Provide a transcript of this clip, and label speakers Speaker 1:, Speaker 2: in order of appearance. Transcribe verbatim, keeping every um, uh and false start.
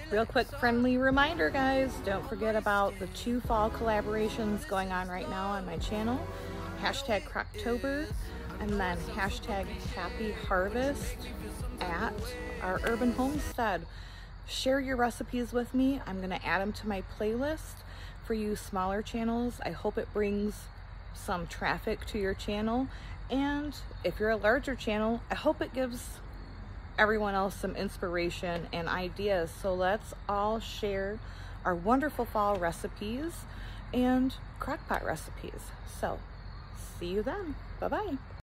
Speaker 1: Real quick friendly reminder, guys, don't forget about the two fall collaborations going on right now on my channel. Hashtag Croctober and then hashtag Happy Harvest at our urban homestead. Share your recipes with me. I'm gonna add them to my playlist for you smaller channels. I hope it brings some traffic to your channel. And if you're a larger channel, I hope it gives everyone else some inspiration and ideas. So let's all share our wonderful fall recipes and crockpot recipes. So see you then. Bye-bye.